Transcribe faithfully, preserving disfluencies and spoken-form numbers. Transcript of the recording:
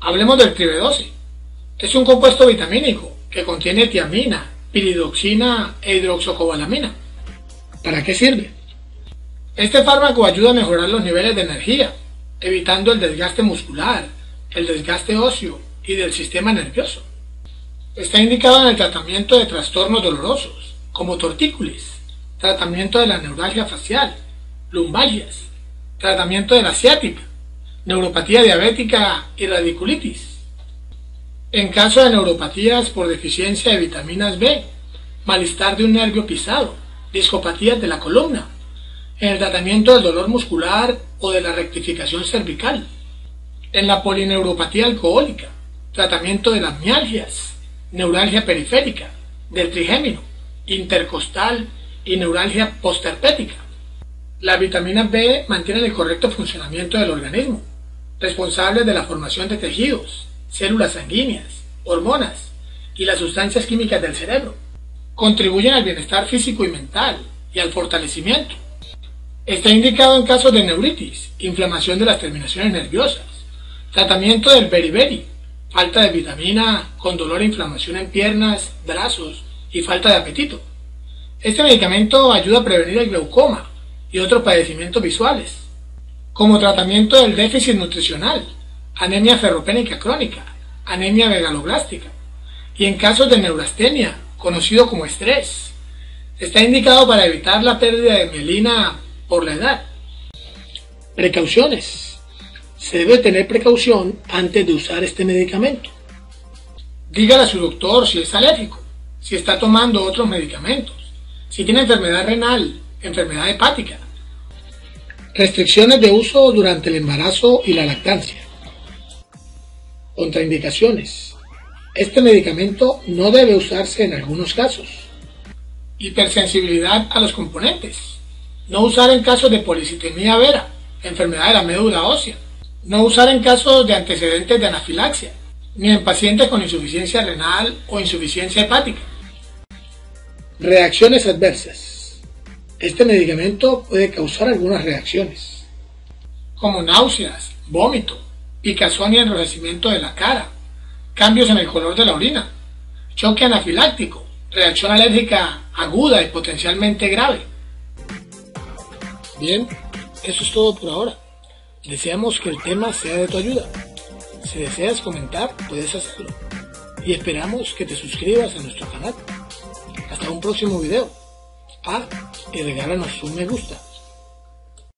Hablemos del Tribe doce. Es un compuesto vitamínico que contiene tiamina, piridoxina e hidroxocobalamina. ¿Para qué sirve? Este fármaco ayuda a mejorar los niveles de energía, evitando el desgaste muscular, el desgaste óseo y del sistema nervioso. Está indicado en el tratamiento de trastornos dolorosos, como tortícolis, tratamiento de la neuralgia facial, lumbalgias, tratamiento de la ciática, neuropatía diabética y radiculitis. En caso de neuropatías por deficiencia de vitaminas B, malestar de un nervio pisado, discopatías de la columna, en el tratamiento del dolor muscular o de la rectificación cervical, en la polineuropatía alcohólica, tratamiento de las mialgias, neuralgia periférica, del trigémino, intercostal y neuralgia postherpética. Las vitaminas B mantienen el correcto funcionamiento del organismo, responsables de la formación de tejidos, células sanguíneas, hormonas y las sustancias químicas del cerebro. Contribuyen al bienestar físico y mental y al fortalecimiento. Está indicado en casos de neuritis, inflamación de las terminaciones nerviosas, tratamiento del beriberi, falta de vitamina con dolor e inflamación en piernas, brazos y falta de apetito. Este medicamento ayuda a prevenir el glaucoma y otros padecimientos visuales. Como tratamiento del déficit nutricional, anemia ferropénica crónica, anemia megaloblástica, y en casos de neurastenia, conocido como estrés. Está indicado para evitar la pérdida de mielina por la edad. Precauciones. Se debe tener precaución antes de usar este medicamento. Dígale a su doctor si es alérgico, si está tomando otros medicamentos, si tiene enfermedad renal, enfermedad hepática. Restricciones de uso durante el embarazo y la lactancia. Contraindicaciones. Este medicamento no debe usarse en algunos casos. Hipersensibilidad a los componentes. No usar en casos de policitemia vera, enfermedad de la médula ósea. No usar en casos de antecedentes de anafilaxia, ni en pacientes con insuficiencia renal o insuficiencia hepática. Reacciones adversas. Este medicamento puede causar algunas reacciones, como náuseas, vómito, picazón y enrojecimiento de la cara, cambios en el color de la orina, choque anafiláctico, reacción alérgica aguda y potencialmente grave. Bien, eso es todo por ahora. Deseamos que el tema sea de tu ayuda. Si deseas comentar, puedes hacerlo. Y esperamos que te suscribas a nuestro canal. Hasta un próximo video. Ah, y regálanos un me gusta.